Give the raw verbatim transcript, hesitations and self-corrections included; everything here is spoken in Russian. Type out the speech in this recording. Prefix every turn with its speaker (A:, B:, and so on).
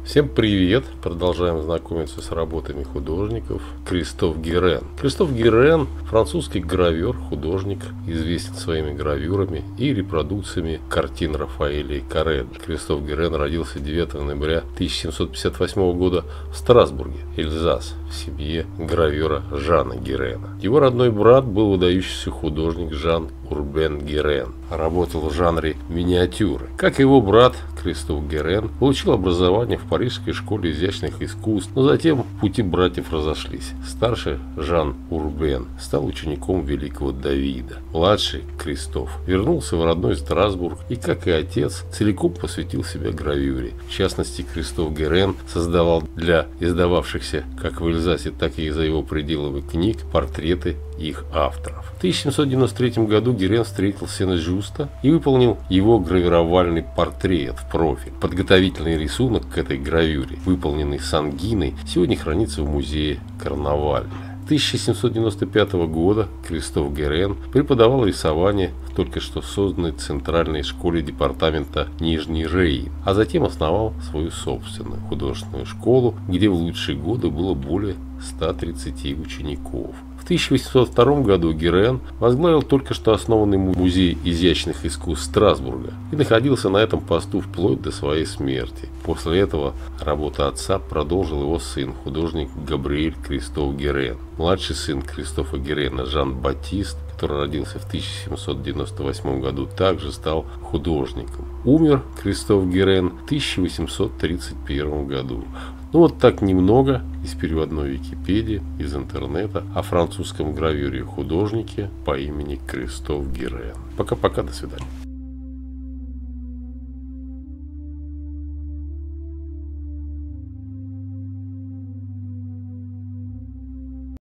A: Всем привет! Продолжаем знакомиться с работами художников. Кристоф Герен. Кристоф Герен – французский гравер, художник, известен своими гравюрами и репродукциями картин Рафаэля и Карена. Кристоф Герен родился девятого ноября тысяча семьсот пятьдесят восьмого года в Страсбурге, Эльзас, в семье гравера Жана Герена. Его родной брат был выдающийся художник Жан Урбен Герен. Работал в жанре миниатюры. Как и его брат, Кристоф Герен получил образование в Парижской школе изящных искусств, но затем пути братьев разошлись. Старший Жан Урбен стал учеником великого Давида. Младший Кристоф вернулся в родной Страсбург и, как и отец, целиком посвятил себя гравюре. В частности, Кристоф Герен создавал для издававшихся как в Эльзасе, так и за его пределами книг портреты их авторов. В тысяча семьсот девяносто третьем году Герен встретил Сен-Жюста и выполнил его гравировальный портрет в профиль. Подготовительный рисунок к этой гравюре, выполненный Сангиной, сегодня хранится в музее Карнавальная. тысяча семьсот девяносто пятого года Кристоф Герен преподавал рисование в только что созданной Центральной школе департамента Нижний Рейн, а затем основал свою собственную художественную школу, где в лучшие годы было более ста тридцати учеников. В тысяча восемьсот втором году Герен возглавил только что основанный музей изящных искусств Страсбурга и находился на этом посту вплоть до своей смерти. После этого работу отца продолжил его сын, художник Габриэль Кристоф Герен. Младший сын Кристофа Герена Жан-Батист, который родился в тысяча семьсот девяносто восьмом году, также стал художником. Умер Кристоф Герен в тысяча восемьсот тридцать первом году. Ну вот так немного из переводной Википедии, из интернета о французском гравюре художнике по имени Кристоф Герен. Пока-пока, до свидания.